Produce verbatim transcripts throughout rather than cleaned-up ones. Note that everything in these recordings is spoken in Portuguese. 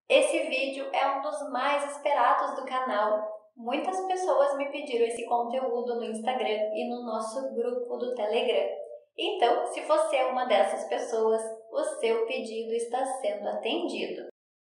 Esse vídeo é um dos mais esperados do canal. Muitas pessoas me pediram esse conteúdo no Instagram e no nosso grupo do Telegram. Então, se você é uma dessas pessoas, o seu pedido está sendo atendido.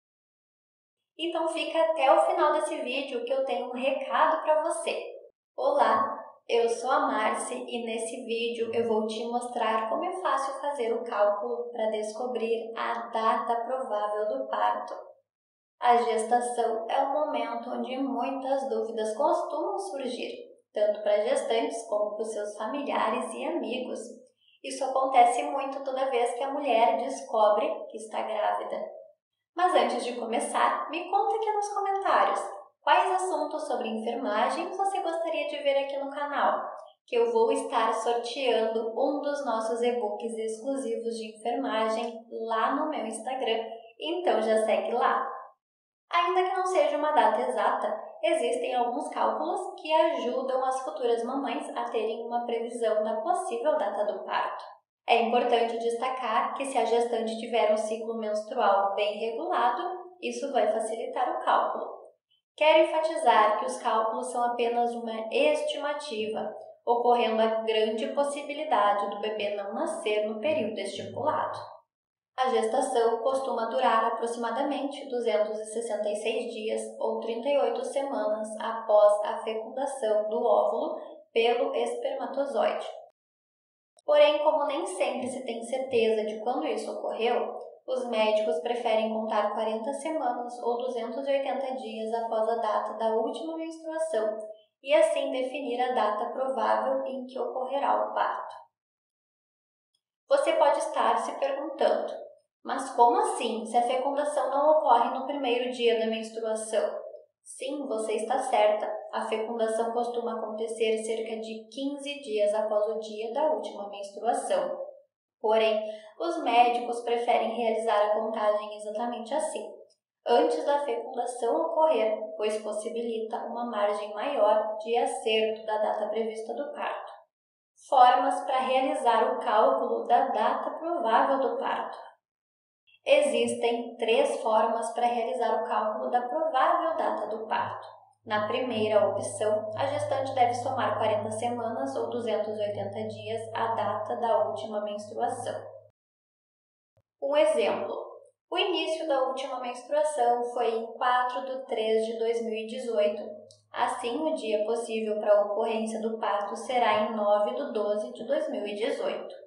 Então fica até o final desse vídeo que eu tenho um recado para você. Olá, eu sou a Marci e nesse vídeo eu vou te mostrar como é fácil fazer o cálculo para descobrir a data provável do parto. A gestação é o momento onde muitas dúvidas costumam surgir, tanto para gestantes como para os seus familiares e amigos. Isso acontece muito toda vez que a mulher descobre que está grávida. Mas antes de começar, me conta aqui nos comentários quais assuntos sobre enfermagem você gostaria de ver aqui no canal, que eu vou estar sorteando um dos nossos e-books exclusivos de enfermagem lá no meu Instagram, então já segue lá. Ainda que não seja uma data exata, existem alguns cálculos que ajudam as futuras mamães a terem uma previsão da possível data do parto. É importante destacar que se a gestante tiver um ciclo menstrual bem regulado, isso vai facilitar o cálculo. Quero enfatizar que os cálculos são apenas uma estimativa, ocorrendo a grande possibilidade do bebê não nascer no período estipulado. A gestação costuma durar aproximadamente duzentos e sessenta e seis dias ou trinta e oito semanas após a fecundação do óvulo pelo espermatozoide. Porém, como nem sempre se tem certeza de quando isso ocorreu, os médicos preferem contar quarenta semanas ou duzentos e oitenta dias após a data da última menstruação e assim definir a data provável em que ocorrerá o parto. Você pode estar se perguntando, mas como assim, se a fecundação não ocorre no primeiro dia da menstruação? Sim, você está certa. A fecundação costuma acontecer cerca de quinze dias após o dia da última menstruação. Porém, os médicos preferem realizar a contagem exatamente assim, antes da fecundação ocorrer, pois possibilita uma margem maior de acerto da data prevista do parto. Formas para realizar o cálculo da data provável do parto. Existem três formas para realizar o cálculo da provável data do parto. Na primeira opção, a gestante deve somar quarenta semanas ou duzentos e oitenta dias à data da última menstruação. Um exemplo: o início da última menstruação foi em quatro de três de dois mil e dezoito. Assim, o dia possível para a ocorrência do parto será em nove de doze de dois mil e dezoito.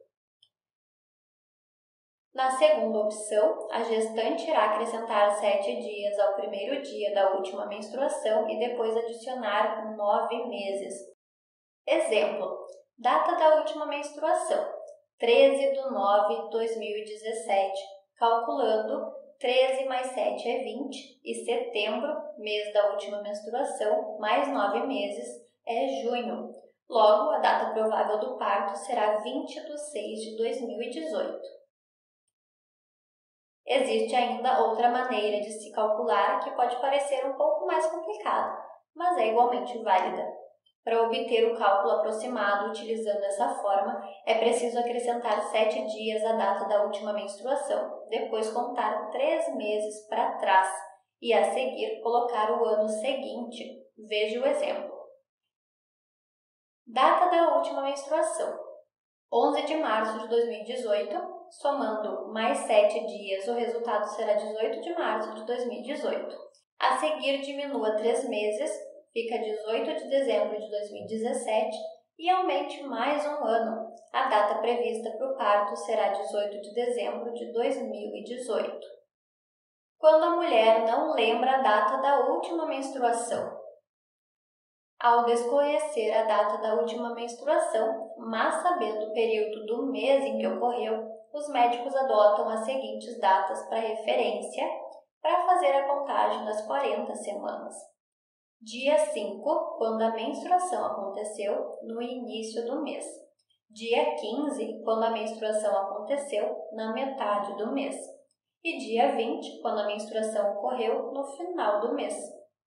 Na segunda opção, a gestante irá acrescentar sete dias ao primeiro dia da última menstruação e depois adicionar nove meses. Exemplo: data da última menstruação, treze de nove de dois mil e dezessete, calculando treze mais sete é vinte, e setembro, mês da última menstruação, mais nove meses, é junho. Logo, a data provável do parto será vinte de seis de dois mil e dezoito. Existe ainda outra maneira de se calcular que pode parecer um pouco mais complicada, mas é igualmente válida. Para obter o cálculo aproximado utilizando essa forma, é preciso acrescentar sete dias à data da última menstruação, depois contar três meses para trás e, a seguir, colocar o ano seguinte. Veja o exemplo. Data da última menstruação: onze de março de dois mil e dezoito. Somando mais sete dias, o resultado será dezoito de março de dois mil e dezoito. A seguir, diminua três meses, fica dezoito de dezembro de dois mil e dezessete, e aumente mais um ano. A data prevista para o parto será dezoito de dezembro de dois mil e dezoito. Quando a mulher não lembra a data da última menstruação. Ao desconhecer a data da última menstruação, mas sabendo o período do mês em que ocorreu, os médicos adotam as seguintes datas para referência para fazer a contagem das quarenta semanas. Dia cinco, quando a menstruação aconteceu, no início do mês. Dia quinze, quando a menstruação aconteceu, na metade do mês. E dia vinte, quando a menstruação ocorreu, no final do mês.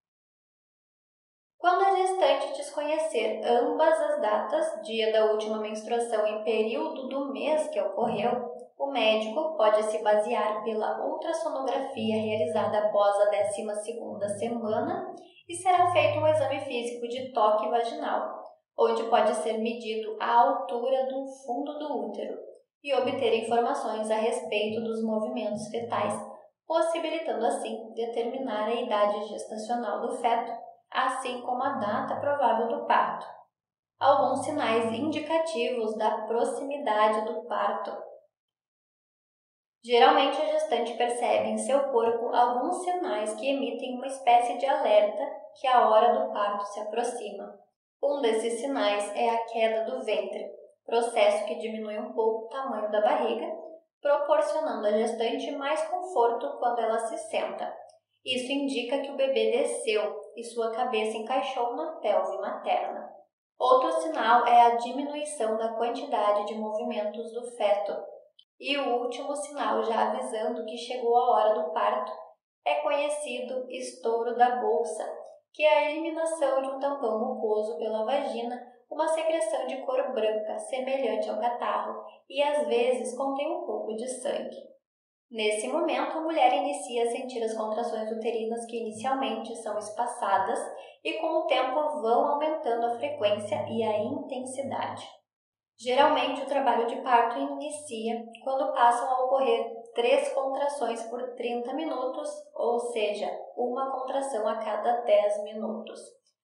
Quando a gestante desconhecer ambas as datas, dia da última menstruação e período do mês que ocorreu, O médico pode se basear pela ultrassonografia realizada após a décima segunda semana e será feito um exame físico de toque vaginal, onde pode ser medido a altura do fundo do útero e obter informações a respeito dos movimentos fetais, possibilitando assim determinar a idade gestacional do feto, assim como a data provável do parto. Alguns sinais indicativos da proximidade do parto. Geralmente, a gestante percebe em seu corpo alguns sinais que emitem uma espécie de alerta que a hora do parto se aproxima. Um desses sinais é a queda do ventre, processo que diminui um pouco o tamanho da barriga, proporcionando à gestante mais conforto quando ela se senta. Isso indica que o bebê desceu e sua cabeça encaixou na pelve materna. Outro sinal é a diminuição da quantidade de movimentos do feto. E o último sinal, já avisando que chegou a hora do parto, é conhecido estouro da bolsa, que é a eliminação de um tampão mucoso pela vagina, uma secreção de cor branca, semelhante ao catarro, e às vezes contém um pouco de sangue. Nesse momento, a mulher inicia a sentir as contrações uterinas que inicialmente são espaçadas e com o tempo vão aumentando a frequência e a intensidade. Geralmente, o trabalho de parto inicia quando passam a ocorrer três contrações por trinta minutos, ou seja, uma contração a cada dez minutos.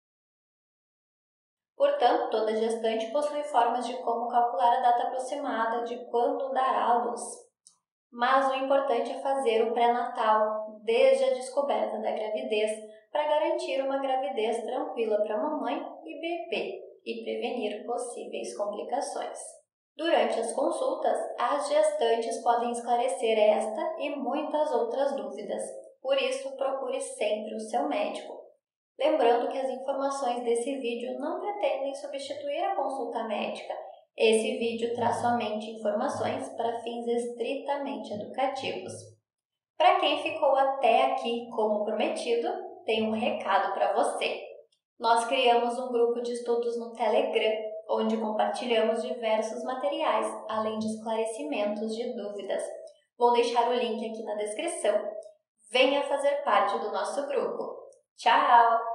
Portanto, toda gestante possui formas de como calcular a data aproximada de quando dará à luz. Mas o importante é fazer o pré-natal desde a descoberta da gravidez para garantir uma gravidez tranquila para a mamãe e bebê e prevenir possíveis complicações. Durante as consultas, as gestantes podem esclarecer esta e muitas outras dúvidas, por isso procure sempre o seu médico. Lembrando que as informações desse vídeo não pretendem substituir a consulta médica. Esse vídeo traz somente informações para fins estritamente educativos. Para quem ficou até aqui como prometido, tem um recado para você. Nós criamos um grupo de estudos no Telegram, onde compartilhamos diversos materiais, além de esclarecimentos de dúvidas. Vou deixar o link aqui na descrição. Venha fazer parte do nosso grupo. Tchau!